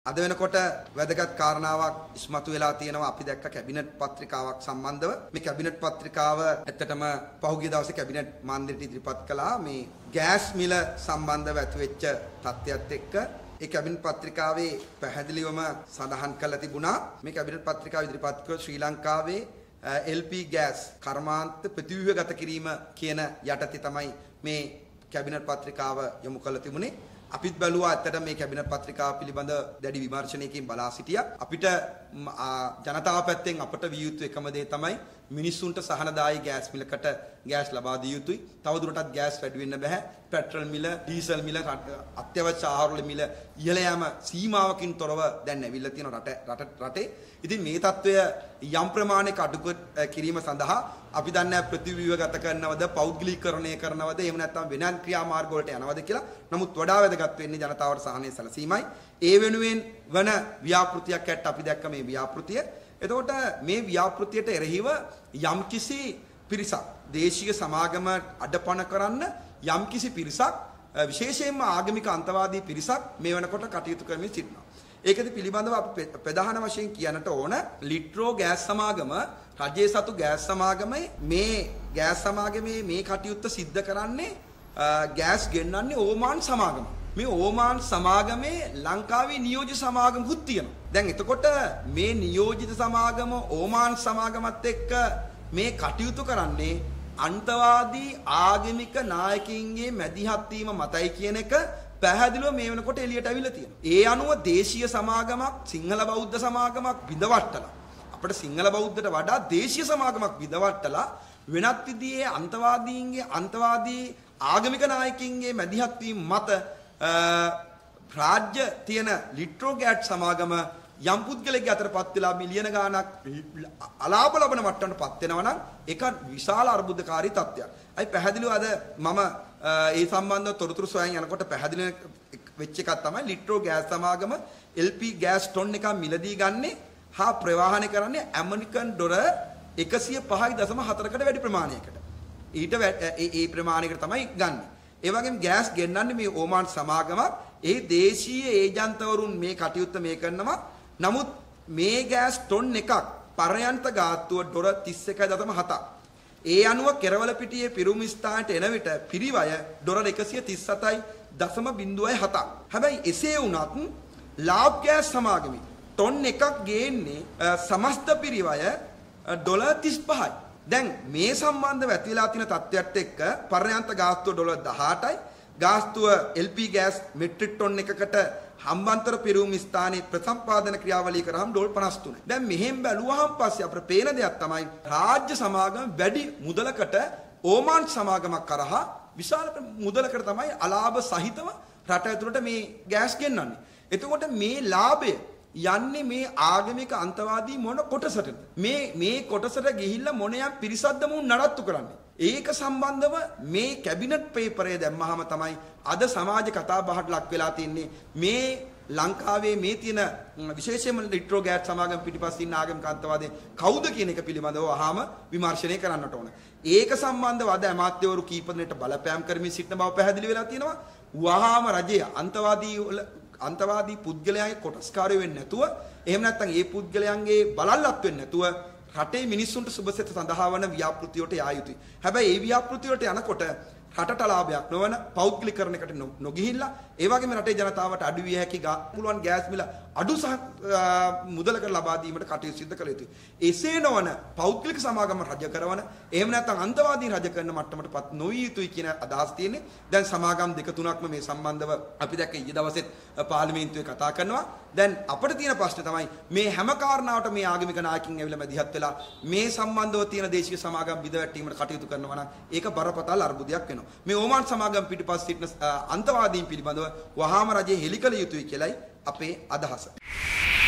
අද වෙනකොට වැදගත් කාරණාවක් ඉස්මතු වෙලා තියෙනවා. අපි දැක්ක කැබිනට් පත්‍රිකාවක් සම්බන්ධව. මේ කැබිනට් පත්‍රිකාව ඇත්තටම පහුගිය දවසේ කැබිනට් මණ්ඩලයට ඉදිරිපත් කළා. මේ ගෑස් මිල සම්බන්ධව ඇතිවෙච්ච තත්ත්වයක් එක්ක ඒ කැබිනට් පත්‍රිකාවේ පැහැදිලිවම සඳහන් කරලා තිබුණා. මේ කැබිනට් පත්‍රිකාව ඉදිරිපත් කළ ශ්‍රී ලංකාවේ LP ගෑස් කර්මාන්ත ප්‍රතිව්‍යුහගත කිරීම කියන යටතේ තමයි මේ කැබිනට් පත්‍රිකාව යොමු කළ තිබුණේ. අපිත් බැලුවා ඇත්තට මේ කැබිනට් පත්‍රිකාව පිළිබඳ දැඩි විමර්ශනයකින් බලා සිටියා. අපිට ජනතාව පැත්තෙන් අපට විය යුතු එකම දේ තමයි මිනිස්සුන්ට සහනදායී ගෑස් මිලකට ගෑස් ලබා දිය යුතුයි. තවදුරටත් ගෑස් වැඩි වෙන්න බෑ. පෙට්‍රල් මිල, ඩීසල් මිල, අත්‍යවශ්‍ය ආහාර මිල ඉහළ යාම සීමාවකින් තොරව දැන් ඇවිල්ලා තියෙන රටේ. ඉතින් මේ තත්වය යම් ප්‍රමාණයක අඩු කිරීම සඳහා අපි දන්නේ ප්‍රතිව්‍යුහගත කරනවද, පෞද්ගලීකරණය කරනවද, එහෙම නැත්නම් වෙනත් ක්‍රියාමාර්ග වලට යනවද කියලා. නමුත් වඩා වැදගත් වෙන්නේ ජනතාවට සහනය සැලසීමයි. ඒ වෙනුවෙන් වන ව්‍යාපෘතියක් ඇත්ත අපි දැක්ක මේ ව්‍යාපෘතිය. එතකොට මේ ව්‍යාපෘතියට එරෙහිව යම්කිසි පිරිසක් දේශීය සමාගම අඩපණ කරන්න යම්කිසි පිරිසක් විශේෂයෙන්ම ආගමික අන්තවාදී පිරිසක් මේ වෙනකොට කටයුතු කරමින් සිටිනවා. ඒකද පිළිබඳව අපි ප්‍රධාන වශයෙන් කියන්නට ඕන ලිට්‍රෝ ගෑස් සමාගම රජයේ සතු ගෑස් සමාගමේ මේ කටයුත්ත සිද්ධ කරන්නේ ගෑස් ගෙන්නන්නේ ඕමාන් සමාගම. මේ ඕමාන් සමාගමේ ලංකාවේ නියෝජිත සමාගමකුත් තියෙනවා. දැන් එතකොට මේ නියෝජිත සමාගම ඕමාන් සමාගමත් එක්ක මේ කටයුතු කරන්නේ අන්තවාදී ආගමික නායකයින්ගේ මැදිහත් වීම මතයි කියන එක පැහැදිලිව මේ වෙනකොට එළියට අවිලා තියෙනවා. ඒ අනුව දේශීය සමාගමක් සිංහල බෞද්ධ සමාගමක් විඳවට්ටලා අපිට සිංහල බෞද්ධට වඩා දේශීය සමාගමක් විඳවට්ටලා වෙනත් විදිහේ අන්තවාදී ආගමික නායකයින්ගේ මැදිහත් වීම මත රාජ්‍ය තියෙන ලිට්‍රෝ ගෑට් සමාගම යම් පුද්ගලයෙක් අතරපත් වෙලා මිලියන ගාණක් අලාභ ලබන මට්ටමටපත් වෙනවා නම් ඒක විශාල අර්බුදකාරී තත්ත්වයක්. අයි පැහැදිලිව අද මම ඒ සම්බන්ධව තොරතුරු සොයන් යනකොට පැහැදිලි වෙච්ච එකක් තමයි ලිට්‍රෝ ගෑස් සමාගම LP ගෑස් ටොන් එකක් මිලදී ගන්නේ හා ප්‍රවාහනය කරන්නේ ඇමරිකන් ඩොලර් 105.4කට වැඩි ප්‍රමාණයකට. ඊට ඒ ප්‍රමාණයකට තමයි ගන්නෙ. ඒ වගේම ගෑස් ගෙන්නන්නේ මේ ඕමාන් සමාගමක්. ඒ දේශීය ඒජන්තවරුන් මේ කටයුත්ත මේ කරනවා. නමුත් මේ ගෑස් ටොන් එකක් පරයන්ත ගාස්තුව ඩොලර් 31.7ක්. ඒ අනුව කෙරවල පිටියේ පිරුම් ස්ථානට එන විට පිරිවය ඩොලර් 137.07ක්. හැබැයි එසේ වුණත් ලාබ් ගෑස් සමාගමේ ටොන් එකක් ගේන්නේ සමස්ත පිරිවය ඩොලර් 35යි. දැන් මේ සම්බන්ධව ඇතිලා තියෙන තත්ත්වයට එක්ක පරයන්ත ගාස්තුව ඩොලර් 18යි. ගාස්තුව LP ගෑස් මෙට්‍රික් ටොන් එකකට හම්බන්තර පිරුම් ස්ථානයේ ප්‍රසම්පාදන ක්‍රියාවලිය කරාම ඩොලර් 53. දැන් මෙහෙම බැලුවාම පස්සේ අපිට පේන දෙයක් තමයි රාජ්‍ය සමාගම වැඩි මුදලකට ඕමාන් සමාගමක් කරහා විශාල මුදලකට තමයි අලාභ සහිතව රට ඇතුළට මේ ගෑස් ගෙන්නන්නේ. එතකොට මේ ලාභය යන්නේ මේ ආගමික අන්තවාදී මොන කොටසටද? මේ කොටසට ගිහිල්ලා මොනියම් පිරිසක්ද මුන් නඩත්තු කරන්නේ? ඒක සම්බන්ධව මේ කැබිනට් පේපරේ දැම්මහම තමයි අද සමාජ කතා බහට ලක් වෙලා තින්නේ මේ ලංකාවේ මේ තියෙන විශේෂයෙන්ම ලිට්‍රෝ ගෑට් සමාගම පිටිපස්සේ ඉන්න ආගමික අන්තවාදී කවුද කියන එක පිළිබඳව වහාම විමර්ශනය කරන්නට ඕන. ඒක සම්බන්ධව අද අමාත්‍යවරු කීප දෙනෙක්ට බලපෑම් කරමින් සිටින බව පැහැදිලි වෙලා තියෙනවා. වහාම රජය අන්තවාදී පුද්ගලයන්ගේ කොටස්කාරයෝ වෙන්නේ නැතුව එහෙම නැත්නම් ඒ පුද්ගලයන්ගේ බලල්ලත් වෙන්නේ නැතුව රටේ මිනිස්සුන්ට සුබසෙත සඳහා වන ව්‍යාපෘතියට යා යුතුයි. හැබැයි ඒ ව්‍යාපෘතියට යනකොට රටට ලාභයක් නොවන පෞද්ගලිකරණයකට නොගිහිල්ලා ඒ වගේම රටේ ජනතාවට අඩු විය හැකි පුළුවන් ගෑස් මිල අඩු මුදලකට ලබා දීමට කටයුතු සිදු කළ යුතුයි. එසේ නොවන පෞද්ගලික සමාගම රජ කරවන එහෙම නැත්නම් අන්තවාදීන් රජ කරන මට්ටමටපත් නොවිය යුතුයි කියන අදහස් තියෙන්නේ. දැන් සමාගම් දෙක තුනක්ම මේ සම්බන්ධව අපි දැක්ක ඊයේ දවසෙත් පාර්ලිමේන්තුවේ කතා කරනවා. දැන් අපිට තියෙන ප්‍රශ්නේ තමයි මේ හැම කාරණාවට මේ ආගමික නායකින් ඇවිල්ලා මැදිහත් වෙලා මේ සම්බන්ධව තියෙන දේශීය සමාගම් බිඳවැටීමට කටයුතු කරනවා නම් ඒක බරපතල අර්බුදයක් වෙනවා. මේ ඕමාන් සමාගම් පිටිපස්ස සිටින අන්තවාදීන් පිළිබඳව වහාම රජයේ හෙළි කළ යුතුයි කියලයි අපේ අදහස.